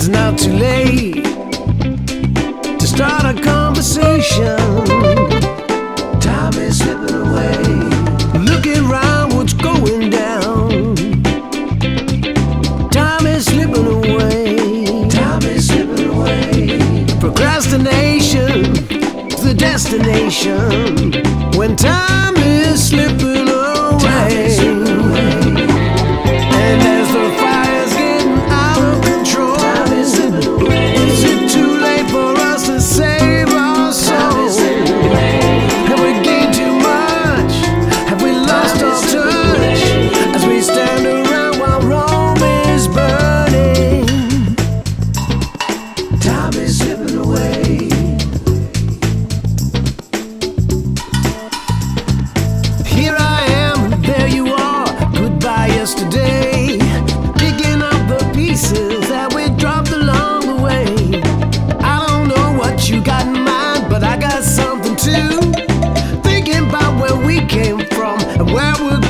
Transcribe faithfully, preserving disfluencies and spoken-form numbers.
not too late to start a conversation. Time is slipping away. Looking around, what's going down? Time is slipping away. Time is slipping away. Procrastination is the destination when time is slipping away. Time is slipping away. And as the fire's getting out of control, time is slipping away. Is it too late for us to save our souls? Have we gained too much? Have we lost our touch as we stand around while Rome is burning? Time is slipping away. Here I am, and there you are. Goodbye yesterday. Picking up the pieces that we dropped along the way. I don't know what you got in mind, but I got something too. Thinking about where we came from and where we're